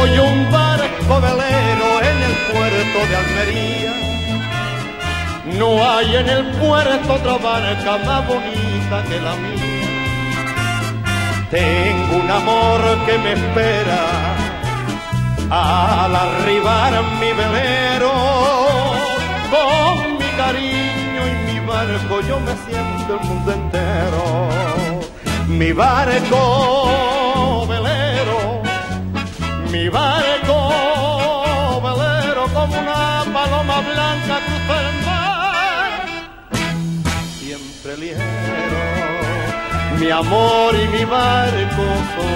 Tengo yo un barco velero en el puerto de Almería. No hay en el puerto otra barca más bonita que la mía. Tengo un amor que me espera al arribar mi velero. Con mi cariño y mi barco yo me siento el mundo entero. Mi barco velero, mi barco velero, como una paloma blanca cruza el mar, siempre ligero. Mi amor y mi barco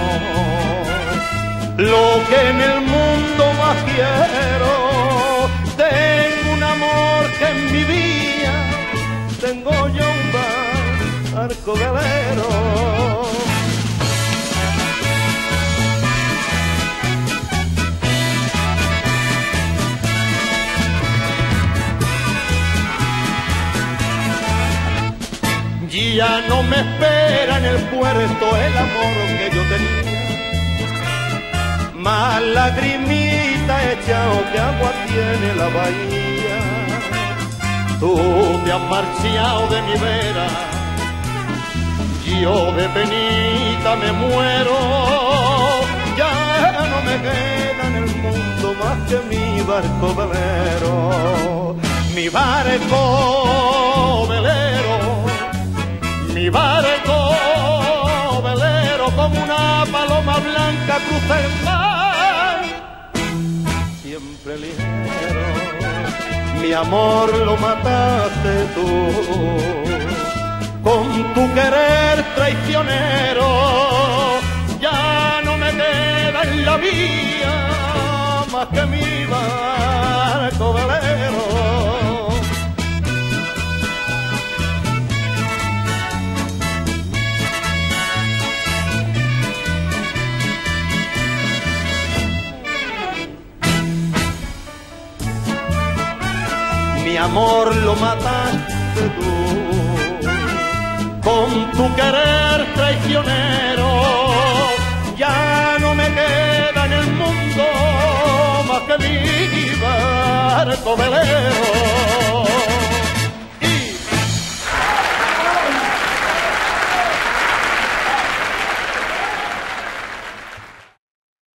son lo que en el mundo más quiero. Tengo un amor que en mi vida tengo yo un barco velero. Ya no me espera en el puerto el amor que yo tenía, más lagrimita echao que agua tiene la bahía. Tú te has marchado de mi vera, yo de penita me muero. Ya no me queda en el mundo más que mi barco velero. Mi barco velero, mi barco velero, como una paloma blanca cruza el mar, siempre ligero. Mi amor lo mataste tú, con tu querer traicionero. Ya no me queda en la vía más que mi barco velero. Mi amor lo mataste tú, con tu querer traicionero. Ya no me queda en el mundo más que mi barco velero.